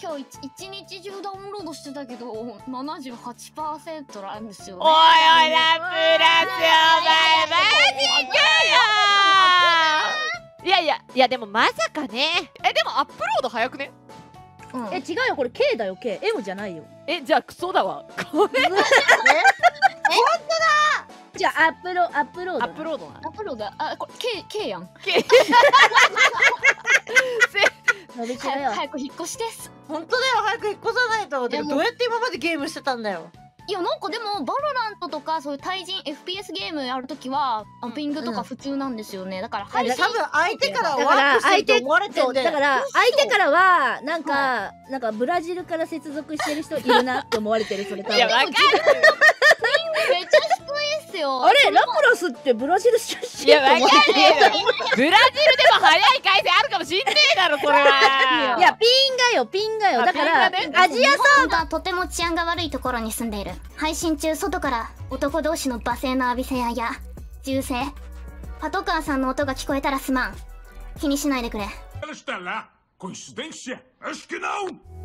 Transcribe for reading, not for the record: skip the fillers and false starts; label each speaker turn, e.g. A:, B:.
A: 今日一日中ダウンロードしてたけど 78% なんですよね。
B: おいおい、ラプラスお前マジかよ。いやでもまさかね。でもアップロード早くね。
C: 違うよ、これ K だよ K。 M じゃないよ。
B: じゃあクソだわこれ。
C: じゃあアップロード
B: アップロードな。
A: アップロードこれ K やん。
C: 伸びしろよ。
A: 早く引っ越しです。
D: 本当だよ、早く引っ越さないと。でもどうやって今までゲームしてたんだよ。
A: いやなんかでもバロラントとかそういう対人 FPS ゲームやるときはピングとか普通なんですよね。だから配信
D: 多分相手からワープしてると思われてるんで。
C: だから相手からはなんかブラジルから接続してる人いるなって思われてる。それ多分。
B: いやわかる。
A: めっちゃ低いっすよ。
C: あれラプラスってブラジル出身。
B: いやわかるよ。ブラジルでも早い回線あるかもしんねえだろそれは。
C: いやピンがよ。だからアジアサーバー
E: はとても治安が悪いところに住んでいる。配信中外から男同士の罵声の浴びせ合いや銃声、パトカーさんの音が聞こえたらすまん。気にしないでくれ。
F: Ela está lá. Coincidência? Acho que não!